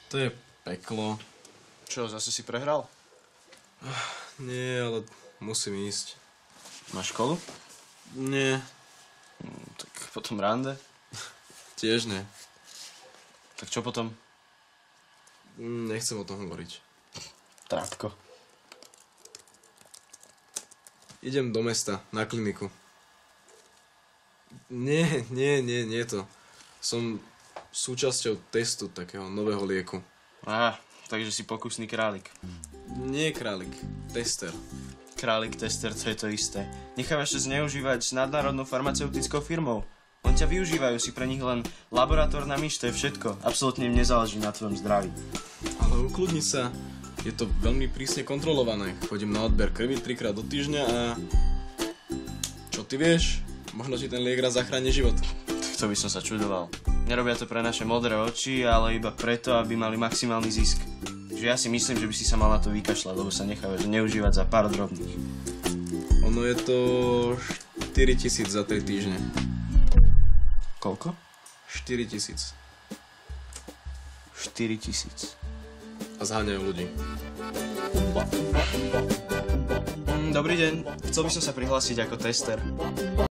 To je peklo. Čo, zase si prehral? Nie, ale musím ísť. Máš školu? Nie, Tak potom rande. tiež nie. Tak čo potom? Nechcem o tom hovoriť. Trátko. Idem do mesta, na kliniku. Nie to. Som súčasťou testu takého nového lieku. Takže si pokusný králik. Nie králik, tester. Králik tester, to je to isté. Nechávaš sa zneužívať s nadnárodnou farmaceutickou firmou. On ťa využívajú, si pre nich len laboratórna myš, to je všetko. Absolútne im nezáleží na tvojom zdraví. Ale ukludni sa. Je to veľmi prísne kontrolované. Chodím na odber krvi 3-krát do týždňa a... Čo ty vieš? Možno ti ten liek raz zachráni život. To by som sa čudoval. Nerobia to pre naše modré oči, ale iba preto, aby mali maximálny zisk. Takže ja si myslím, že by si sa mal na to vykašľať, lebo sa nechávaš neužívať za pár drobných. Ono je to 4000 za 3 týždne. Koľko? 4000. 4000. A zháňajú ľudí. Dobrý deň, chcel by som sa prihlásiť ako tester.